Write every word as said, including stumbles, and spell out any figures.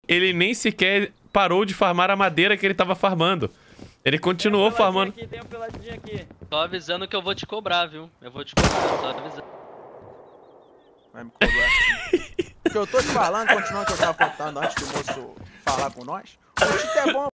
ele nem sequer parou de farmar a madeira que ele tava farmando. Ele continuou tem um farmando. Aqui, tem um peladinho aqui. Tô avisando que eu vou te cobrar, viu? Eu vou te cobrar, tô avisando. Vai me cobrar assim. O que eu tô te falando, continuando o que eu tava contando antes do moço falar com nós. O Tito é bom.